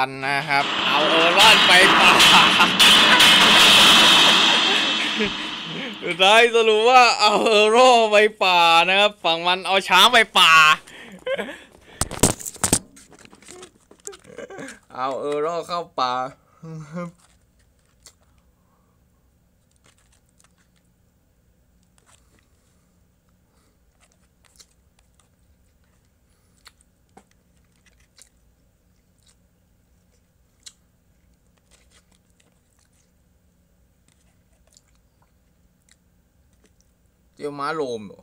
วันนะครับเอารอนไปป่าสุดท้ายสรุปว่าเอาโร่ไปป่านะครับฝั่งมันเอาช้างไปป่าเอาโร่เข้าป่าเจียวม้าโลมเหรอ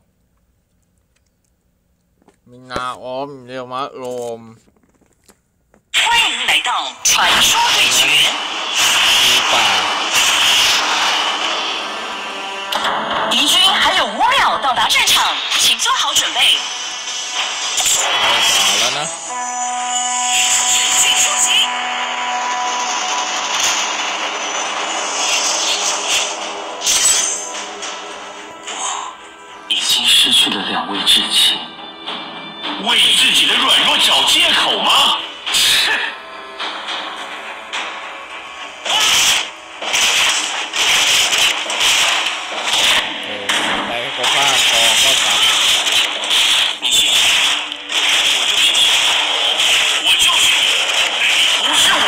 มีนาอ้อมเจียวม้าโลม欢迎来到传说对决。 มีป่า敌军还有5秒到达战场，请做好准备。 เอาป่าแล้วนะ请出击！ 已经失去了2位至亲，为自己的软弱找借口吗？ ไปก็ผ้าคอก็กลับ你信？我就是信，我就是你，不是我。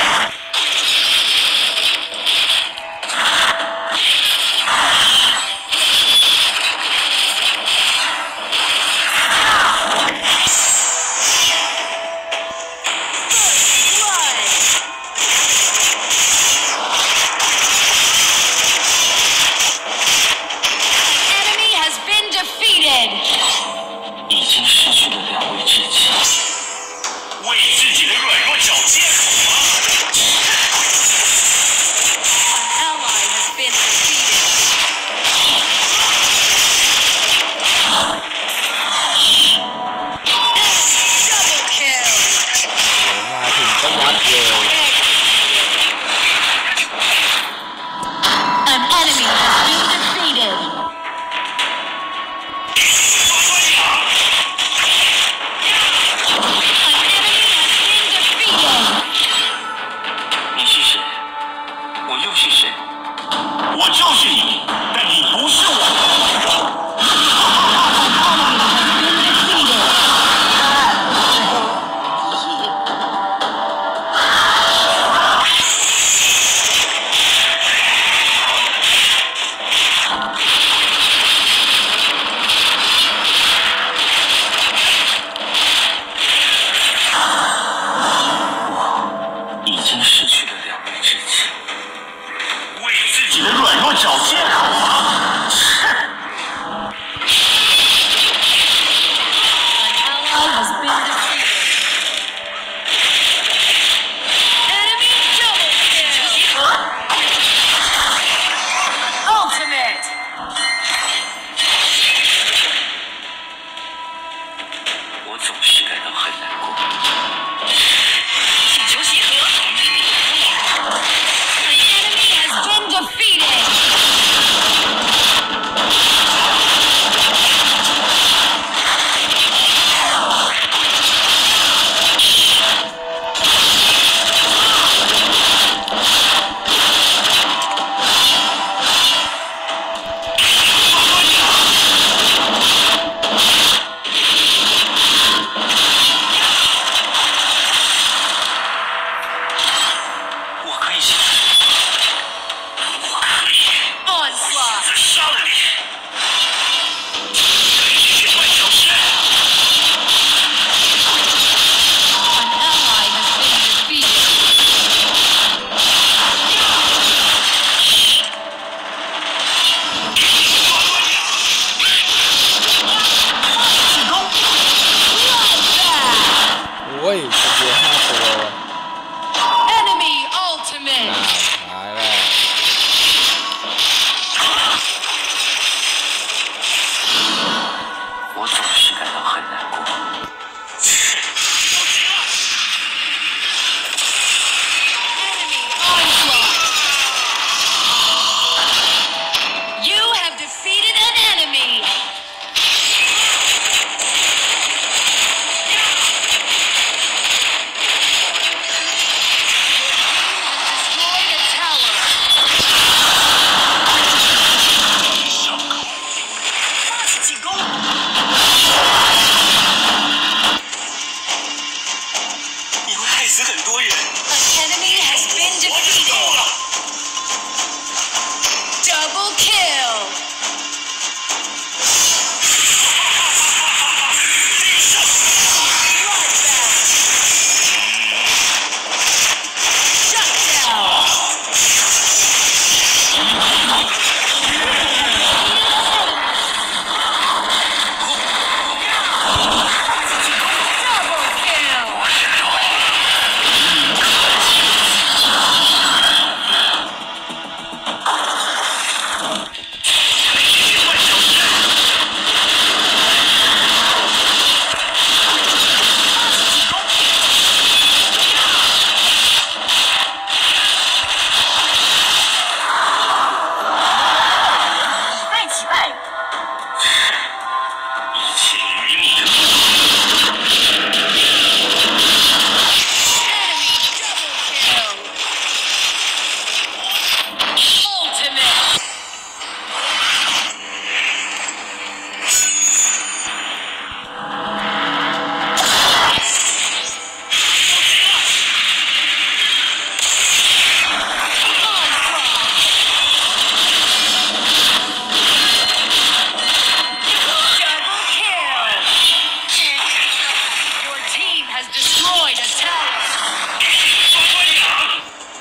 destroyed a tower. 抓关阳！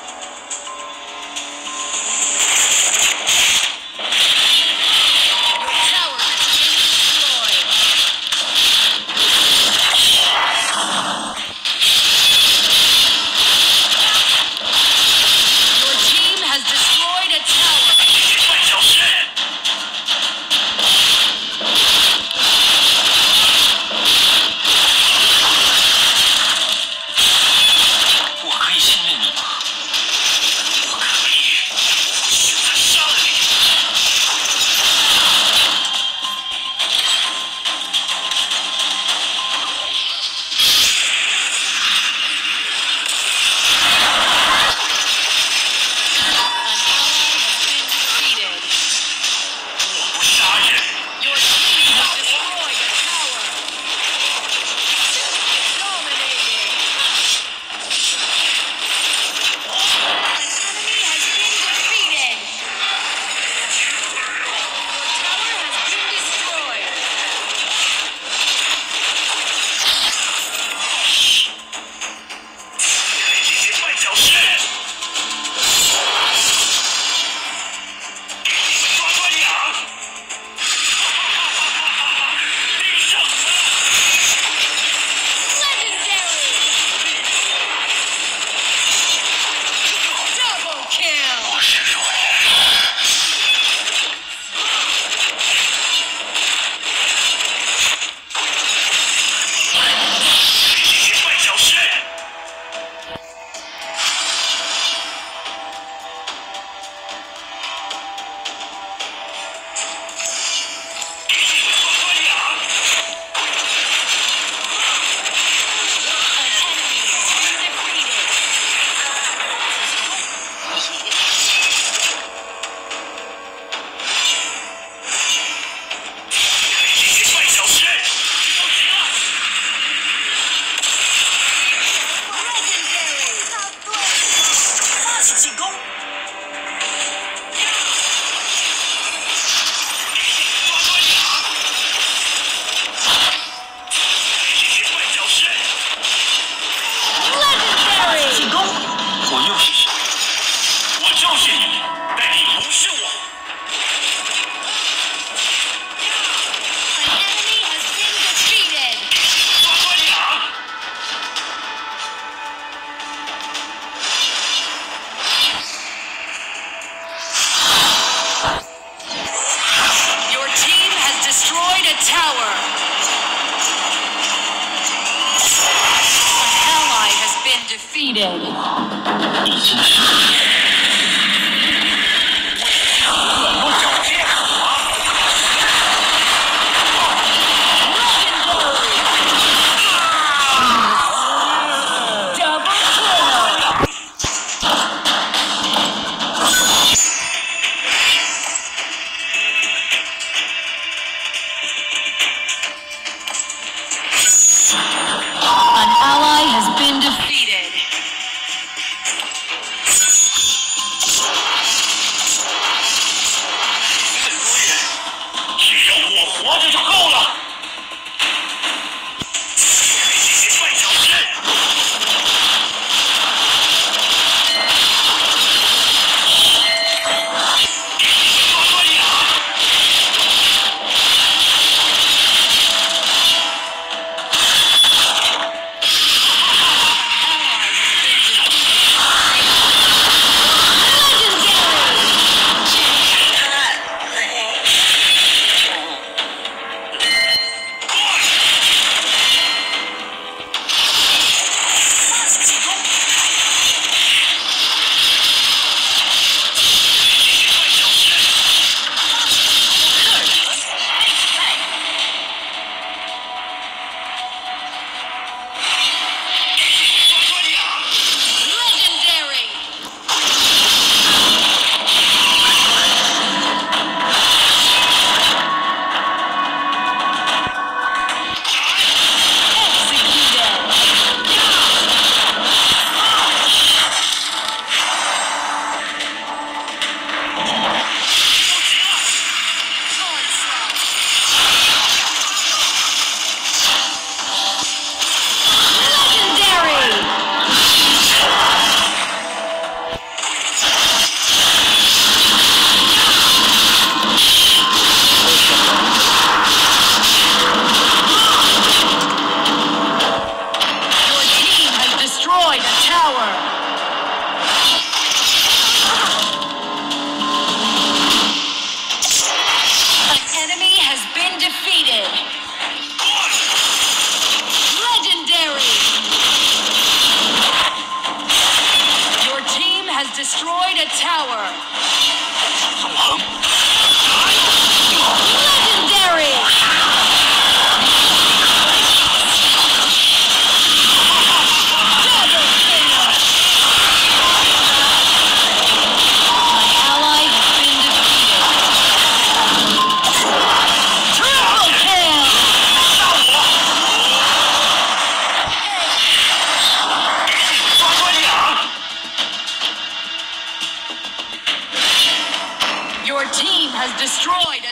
Tower has been destroyed. Your team has destroyed a tower. 半小时。我可以信任你吗？我可以，我选择杀了你。 杀人！ Your team has destroyed a tower. Dominating. An enemy has been defeated. Your tower has been destroyed. 可以进行半小时。给你们抓关阳！你胜了！ Legendary. Double kill. 我是弱人。可以进行半小时。给你们抓关阳！ An enemy has been defeated. 可以进行半小时。不行了！ Legendary. 发起进攻。 抓关阳！可以进行半小时。 Legendary. 进攻！我又是谁？我就是你，但你不是我。 An enemy has been defeated. 抓关阳！ Your team has destroyed a tower. An ally has been defeated. 已经是你。软弱小贱！ Double kill. 活着就够了。可以进行半小时。抓关呀！ destroyed.